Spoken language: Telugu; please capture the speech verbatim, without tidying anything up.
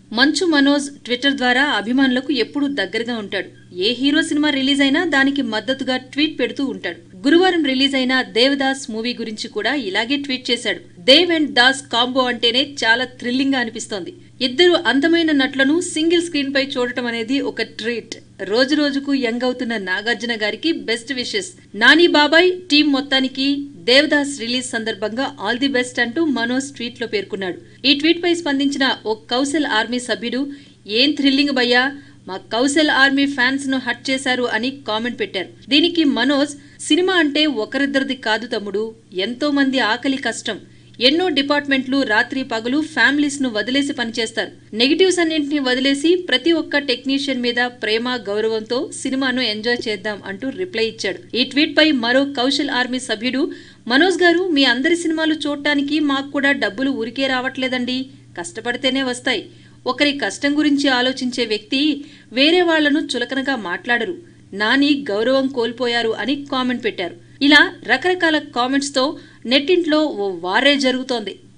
మంచు మనోజ్ ట్విట్టర్ ద్వారా అభిమానులకు ఎప్పుడూ దగ్గరగా ఉంటాడు. ఏ హీరో సినిమా రిలీజ్ అయినా దానికి మద్దతుగా ట్వీట్ పెడుతూ ఉంటాడు. గురువారం రిలీజ్ అయిన దేవదాస్ మూవీ గురించి కూడా ఇలాగే ట్వీట్ చేశాడు. దేవ్ అండ్ దాస్ కాంబో అంటేనే చాలా థ్రిల్లింగ్ గా అనిపిస్తోంది. ఇద్దరు అందమైన నటులను సింగిల్ స్క్రీన్ పై చూడటం అనేది ఒక ట్రీట్. రోజు రోజుకు యంగ్ అవుతున్న నాగార్జున గారికి బెస్ట్ విషెస్. నాని బాబాయ్ టీం మొత్తానికి దేవదాస్ రిలీజ్ సందర్భంగా ఆల్ ది బెస్ట్ అంటూ మనోజ్ ట్వీట్ లో పేర్కొన్నాడు. ఈ ట్వీట్ పై స్పందించిన ఓ కౌశల్ ఆర్మీ సభ్యుడు, ఏం థ్రిల్లింగ్ భయ్యా, మా కౌశల్ ఆర్మీ ఫ్యాన్స్ ను హట్ చేశారు అని కామెంట్ పెట్టారు. దీనికి మనోజ్, సినిమా అంటే ఒకరిద్దరిది కాదు తమ్ముడు, ఎంతో మంది ఆకలి కష్టం. ఎన్నో డిపార్ట్మెంట్లు రాత్రి పగలు ఫ్యామిలీస్ ను వదిలేసి పనిచేస్తారు. నెగిటివ్స్ అన్నింటినీ వదిలేసి ప్రతి ఒక్క టెక్నీషియన్ మీద ప్రేమ గౌరవంతో సినిమాను ఎంజాయ్ చేద్దాం అంటూ రిప్లై ఇచ్చాడు. ఈ ట్వీట్ పై మరో కౌశల్ ఆర్మీ సభ్యుడు, మనోజ్ గారు, మీ అందరి సినిమాలు చూడటానికి మాకు కూడా డబ్బులు ఊరికే రావట్లేదండి, కష్టపడితేనే వస్తాయి. ఒకరి కష్టం గురించి ఆలోచించే వ్యక్తి వేరే వాళ్లను చులకనగా మాట్లాడరు. నాని గౌరవం కోల్పోయారు అని కామెంట్ పెట్టారు. ఇలా రకరకాల కామెంట్స్ తో నెట్టింట్లో ఓ వారే జరుగుతోంది.